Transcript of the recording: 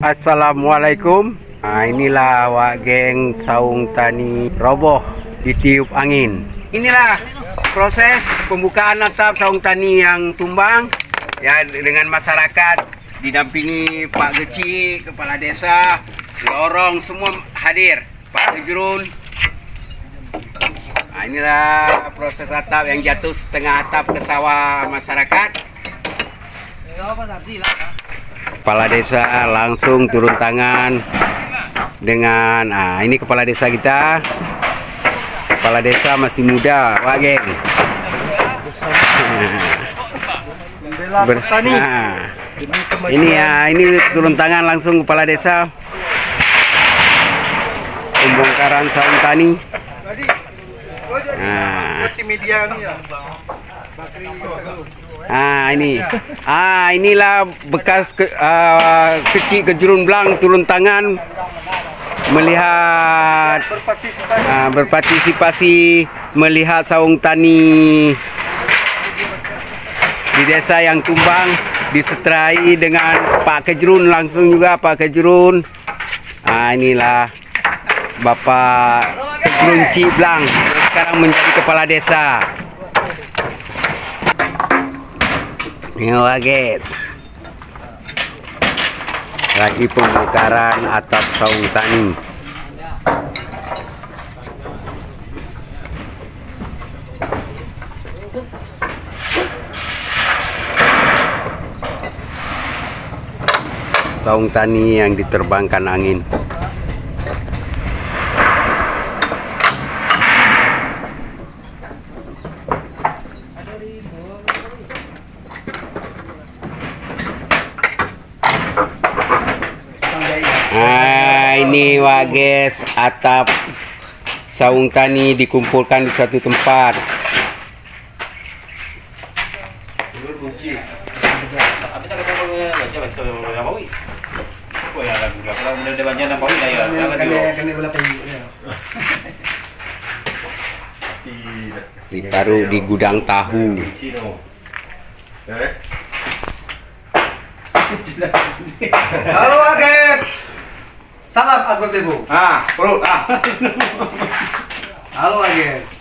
Assalamualaikum. Inilah wak geng saung tani roboh ditiup angin. Inilah proses pembukaan atap saung tani yang tumbang ya, dengan masyarakat didampingi Pak Geci, Kepala Desa, lorong semua hadir, Pak Kejurun. Inilah proses atap yang jatuh setengah atap ke sawah masyarakat. Kepala Desa langsung turun tangan dengan ini Kepala Desa kita. Kepala Desa masih muda, Wak geng. Ini turun tangan langsung Kepala Desa. Pembongkaran saung tani. Inilah bekas kecil Kejurun Blang turun tangan melihat berpartisipasi melihat saung tani di desa yang tumbang, diseterai dengan Pak Kejurun langsung juga Pak Kejurun. Inilah Bapak Kejurun Cik Blang sekarang menjadi Kepala Desa. Ini guys, lagi pembongkaran atap saung tani. Saung tani yang diterbangkan angin. Ini wak guys, atap saung tani dikumpulkan di suatu tempat. Ditaruh di gudang tahu. Halo guys, salam Agung Tebu. Bro. Halo guys.